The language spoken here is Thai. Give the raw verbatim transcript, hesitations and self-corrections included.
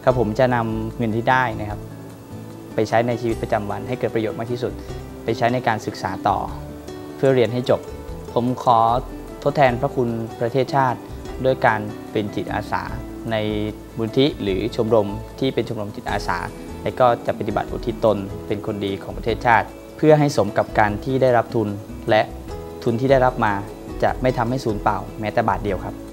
ครับผมจะนำเงินที่ได้นะครับไปใช้ในชีวิตประจำวันให้เกิดประโยชน์มากที่สุดไปใช้ในการศึกษาต่อเพื่อเรียนให้จบผมขอทดแทนพระคุณประเทศชาติด้วยการเป็นจิตอาสาในมูลที่หรือชมรมที่เป็นชมรมจิตอาสาและก็จะปฏิบัติอุทิศตนเป็นคนดีของประเทศชาติเพื่อให้สมกับการที่ได้รับทุนและทุนที่ได้รับมาจะไม่ทำให้สูญเปล่าแม้แต่บาทเดียวครับ